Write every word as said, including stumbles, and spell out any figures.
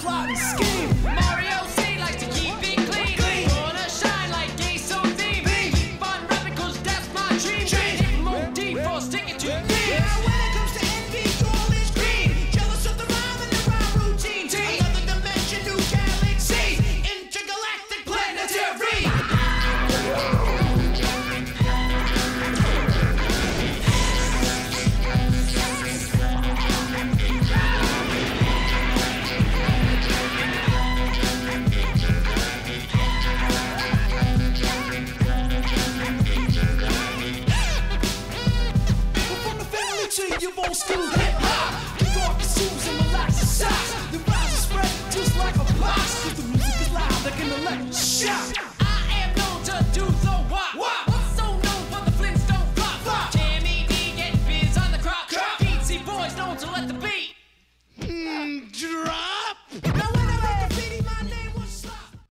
plot and scheme. Mario C likes to keep it clean. Clean. Wanna shine like gay so deep. Keep on rapping cause that's my dream. Dream. More deep for sticking to me. Now when it comes to envy, all is green. Jealous of the rhyme and the rhyme routine. Another dimension, new galaxy. Intergalactic planetary. You've old school hip-hop. The dark pursues and relax the socks. The rise is spread just like a box. Cause the music is loud like an electric shock.